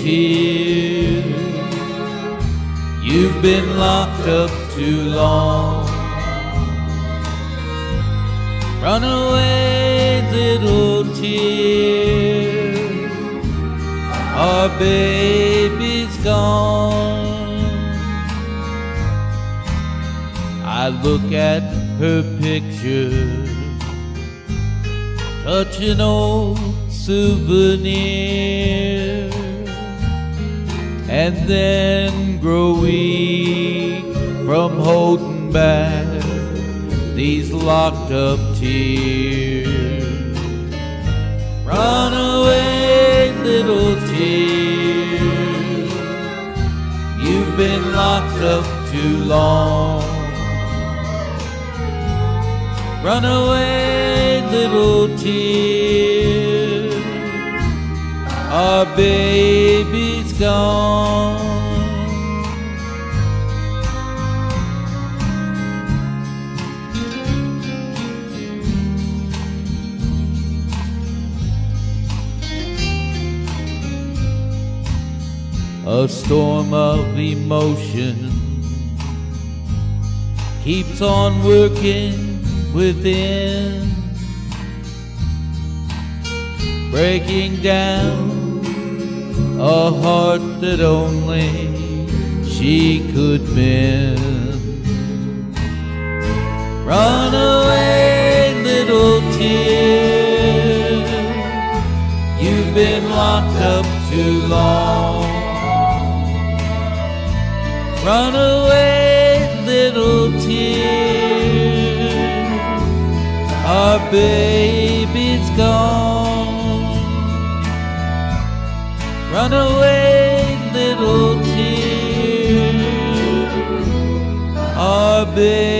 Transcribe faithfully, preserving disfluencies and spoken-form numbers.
tear. You've been locked up too long. Run away, little tear. Our baby's gone. I look at her picture, touch an old souvenir, and then grow weak from holding back these locked up tears. Run away, little tear. You've been locked up too long. Run away, little tear. Our baby's gone. A storm of emotion keeps on working within, breaking down a heart that only she could mend. Run away, little tear. You've been locked up too long. Run away, little tear. Our baby's gone. Run away, little tear. Our baby